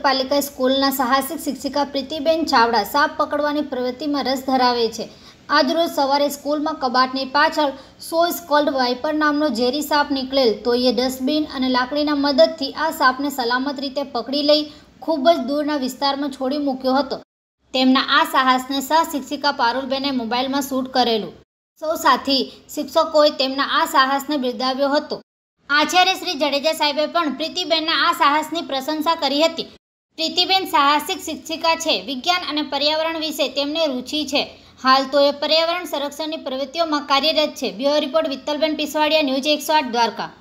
નગરપાલિકા સ્કૂલના સાહસિક શિક્ષિકા પ્રીતિબેન ચાવડા સાપ પકડવાની પ્રવૃત્તિમાં રસ ધરાવે છે. આજરોજ સવારે સ્કૂલમાં કબાટની પાછળ સો સ્કલ્ડ વાઇપર નામનો ઝેરી સાપ નીકળેલ તો એ ડસ્ટબિન અને લાકડીના મદદથી આ સાપને સલામત રીતે પકડી લઈ ખૂબ જ દૂરના વિસ્તારમાં છોડી મૂક્યો હતો. તેમના આ સાહસને સહશિક્ષિકા પારુલબેને મોબાઈલમાં શૂટ કરેલું. સૌ સાથી શિક્ષકોએ તેમના આ સાહસને બિરદાવ્યો હતો. આચાર્ય શ્રી જડેજા સાહેબે પણ પ્રીતિબેનના આ સાહસની પ્રશંસા કરી હતી. પ્રીતિબેન સાહસિક શિક્ષિકા છે. વિજ્ઞાન અને પર્યાવરણ વિશે તેમને રુચિ છે. હાલ તો એ પર્યાવરણ સંરક્ષણની પ્રવૃત્તિઓમાં કાર્યરત છે. Bureau report Vitthalben Piswadiya, news 108 Dwarka.